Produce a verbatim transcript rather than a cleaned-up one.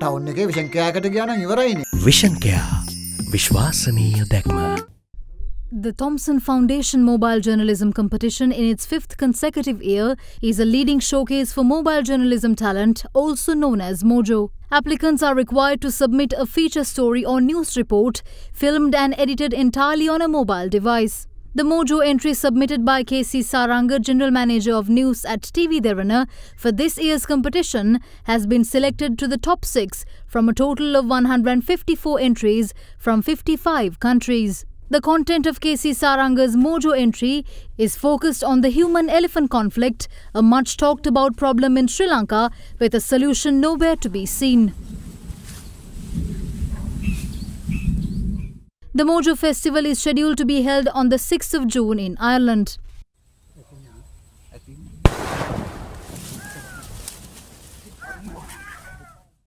Town එකේ vision කෑකට ගියා නම් ඉවරයිනේ. විෂන් කෑ විශ්වාසනීය දැක්ම. The Thomson Foundation Mobile Journalism Competition in its fifth consecutive year is a leading showcase for mobile journalism talent, also known as Mojo. Applicants are required to submit a feature story or news report filmed and edited entirely on a mobile device. The Mojo entry submitted by K C Saranga, General Manager of News at T V Devana for this year's competition has been selected to the top six from a total of one hundred fifty-four entries from fifty-five countries. The content of K C Saranga's Mojo entry is focused on the human-elephant conflict, a much talked about problem in Sri Lanka with a solution nowhere to be seen. The Mojo Festival is scheduled to be held on the sixth of June in Ireland.